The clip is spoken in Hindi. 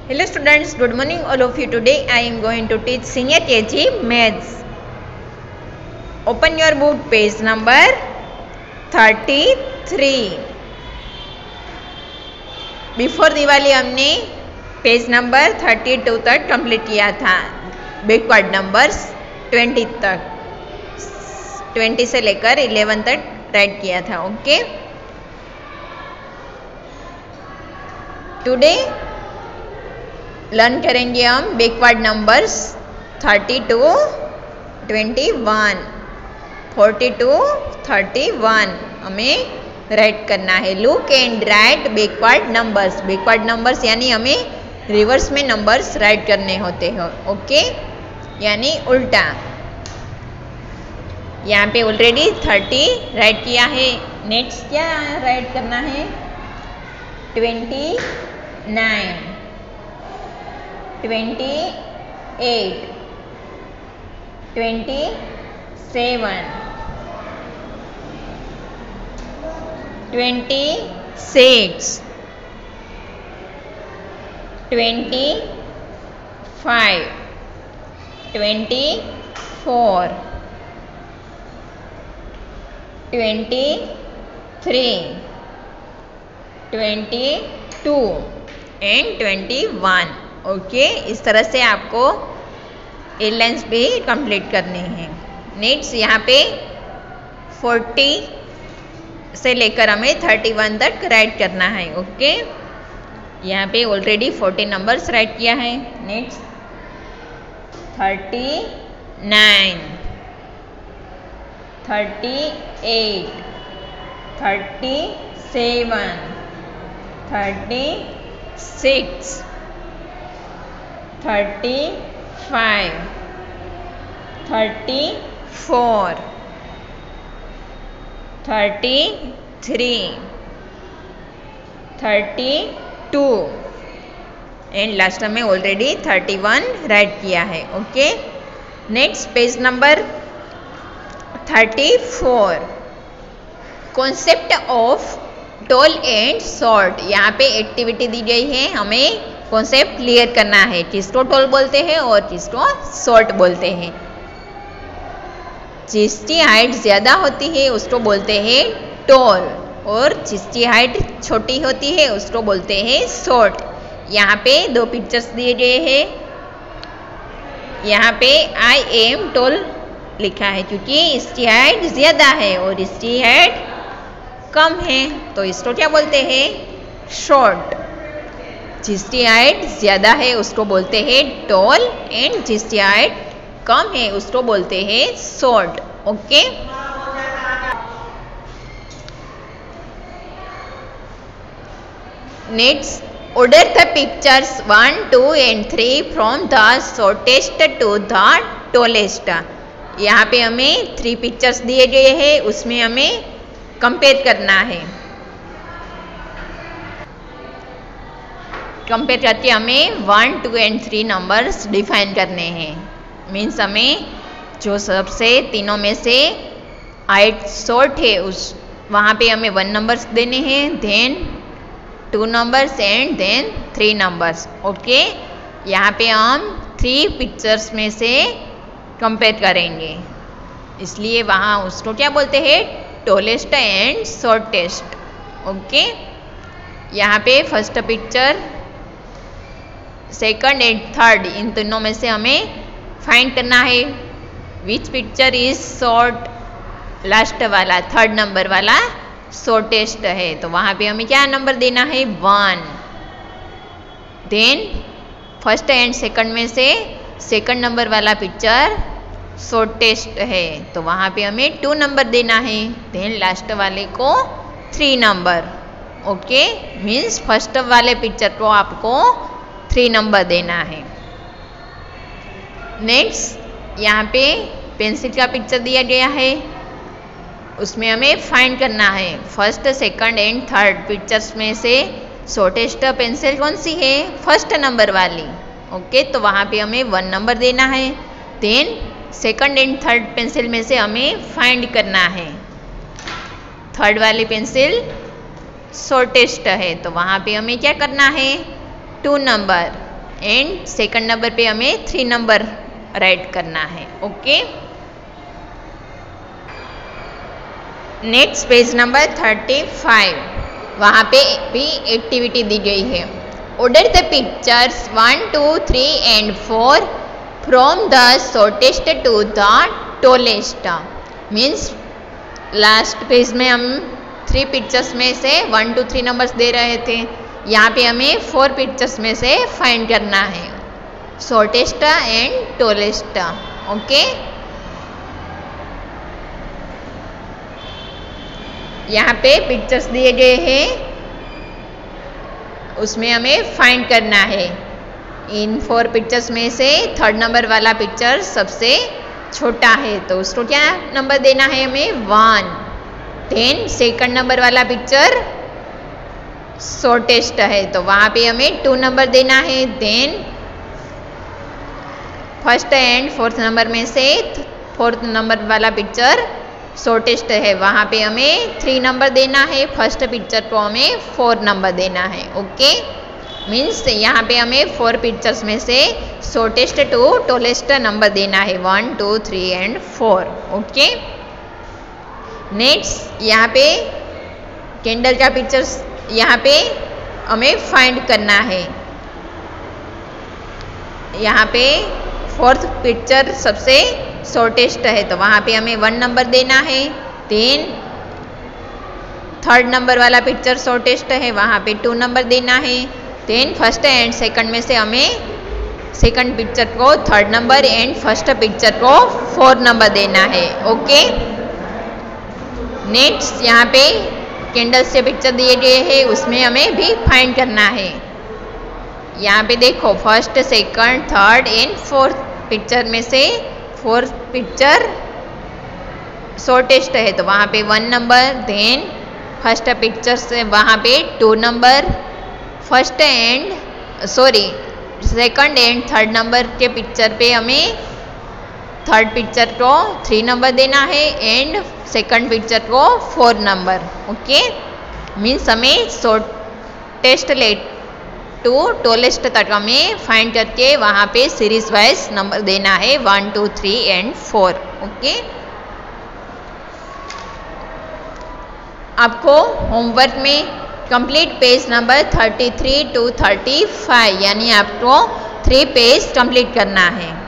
Hello students, good morning all of you. Today I am going to teach senior KG maths. Open your book page number 33. Before Diwali हमने पेज नंबर 32 तक कंप्लीट किया था. बैकवर्ड नंबर्स 20 तक, 20 से लेकर 11 तक राइट किया था. ओके, टुडे लर्न करेंगे हम बैकवर्ड नंबर्स 32, 21, 42, 31 हमें राइट करना है. Look and write backward numbers. Backward numbers यानी हमें रिवर्स में नंबर्स राइट करने होते हैं. ओके, यानी उल्टा. यहाँ पे ऑलरेडी 30 राइट किया है. नेक्स्ट क्या राइट करना है? 29, 28, 27, 26, 25, 24, 23, 22 एंड 21. ओके, इस तरह से आपको एयरलाइंस भी कंप्लीट करनी है. नेक्स्ट यहाँ पे 40 से लेकर हमें 31 तक राइट करना है. ओके, यहाँ पे ऑलरेडी 40 नंबर्स राइट किया है. नेक्स्ट 39, 38, 37, 36, 35, 34, 33, 32 एंड लास्ट में ऑलरेडी 31 राइट किया है. Okay, next page number 34. Concept of tall and short. यहाँ पे एक्टिविटी दी गई है, हमें कॉन्सेप्ट क्लियर करना है. किसको टॉल बोलते हैं और किसको शॉर्ट बोलते हैं. जिसकी हाइट ज़्यादा होती है उसको बोलते हैं टॉल, और जिसकी हाइट छोटी होती है उसको बोलते हैं शॉर्ट. यहाँ पे दो पिक्चर्स दिए गए हैं. यहाँ पे आई एम टॉल लिखा है क्योंकि इसकी हाइट ज़्यादा है और इसकी हाइट कम है, तो इसको क्या बोलते हैं? शॉर्ट. जिसकी हाइट ज़्यादा है उसको बोलते हैं टॉल एंड जिसकी हाइट कम है उसको बोलते हैं short. Okay, next order the pictures 1, 2 and 3 from the shortest to the tallest. यहाँ पे हमें 3 पिक्चर्स दिए गए हैं, उसमें हमें कंपेयर करना है. कंपेयर करके हमें 1, 2 एंड 3 नंबर्स डिफाइन करने हैं. मीन्स हमें जो सबसे तीनों में से हाइट शॉर्ट है उस वहाँ पे हमें 1 नंबर्स देने हैं, then 2 numbers and then 3 numbers. Okay, यहाँ पे हम 3 पिक्चर्स में से कंपेयर करेंगे, इसलिए वहाँ उसको क्या बोलते हैं? Tallest and shortest. ओके, यहाँ पे first picture, second and third, इन तीनों में से हमें फाइंड करना है which picture is short. Last वाला, थर्ड नंबर वाला शॉर्टेस्ट है, तो वहाँ पे हमें क्या नंबर देना है? 1. देन फर्स्ट एंड सेकंड में से सेकंड नंबर वाला पिक्चर शॉर्टेस्ट है, तो वहाँ पे हमें 2 नंबर देना है. देन लास्ट वाले को 3 नंबर. ओके, मीन्स फर्स्ट वाले पिक्चर को आपको 3 नंबर देना है. नेक्स्ट यहाँ पे पेंसिल का पिक्चर दिया गया है, उसमें हमें फाइंड करना है first, second and third pictures में से शॉर्टेस्ट पेंसिल कौन सी है? फर्स्ट नंबर वाली. ओके, तो वहाँ पे हमें 1 नंबर देना है. Then second and third pencil में से हमें फाइंड करना है थर्ड वाली पेंसिल शॉर्टेस्ट है, तो वहाँ पे हमें क्या करना है? 2 नंबर. एंड सेकंड नंबर पे हमें 3 नंबर राइट करना है। ओके, नेक्स्ट पेज नंबर 35, वहाँ पे भी एक्टिविटी दी गई है। Order the pictures 1, 2, 3 and 4 from the shortest to the tallest. Means last page में हम 3 पिक्चर्स में से 1, 2, 3 नंबर्स दे रहे थे। यहाँ पे हमें 4 पिक्चर्स में से फाइंड करना है, शॉर्टेस्ट एंड टॉलेस्ट। ओके, यहाँ पे पिक्चर्स दिए गए हैं, उसमें हमें फाइंड करना है। इन 4 पिक्चर्स में से 3rd नंबर वाला पिक्चर सबसे छोटा है, तो उसको क्या नंबर देना है हमें 1। देन सेकंड नंबर वाला पिक्चर शॉर्टेस्ट है, तो वहाँ पे हमें 2 नंबर देना है। Then first and 4th number में से 4th नंबर वाला पिक्चर शॉर्टेस्ट है, वहाँ पे हमें 3 नंबर देना है। फर्स्ट पिक्चर को हमें 4 नंबर देना है। ओके, मीन्स यहाँ पे हमें 4 पिक्चर्स में से शॉर्टेस्ट टू टॉलेस्ट नंबर देना है, 1, 2, 3 एंड 4। ओके, नेक्स्ट यहाँ पे कैंडल का पिक्चर्स यहाँ पे हमें फाइंड करना है। यहाँ पे 4th पिक्चर सबसे शॉर्टेस्ट है, तो वहाँ पे हमें 1 नंबर देना है। देन 3rd नंबर वाला पिक्चर शॉर्टेस्ट है, वहाँ पे 2 नंबर देना है। देन फर्स्ट एंड सेकंड में से हमें सेकंड पिक्चर को 3rd number and first picture को 4 नंबर देना है। ओके, नेक्स्ट यहाँ पे कैंडल से पिक्चर दिए गए हैं, उसमें हमें भी फाइंड करना है। यहाँ पे देखो first, second, 3rd and 4th picture में से 4th पिक्चर शॉर्टेस्ट है, तो वहाँ पे 1 नंबर। देन फर्स्ट पिक्चर से वहाँ पे 2 number. Second and 3rd number के पिक्चर पे हमें 3rd पिक्चर को 3 नंबर देना है एंड सेकंड पिक्चर को 4 नंबर। ओके, मीन्स हमें शॉर्टेस्ट टू टॉलेस्ट तक हमें फाइंड करके वहाँ पे सीरीज वाइज नंबर देना है, 1, 2, 3 एंड 4। ओके, आपको होमवर्क में कंप्लीट पेज नंबर 33 to 35 यानी आपको 3 पेज कंप्लीट करना है।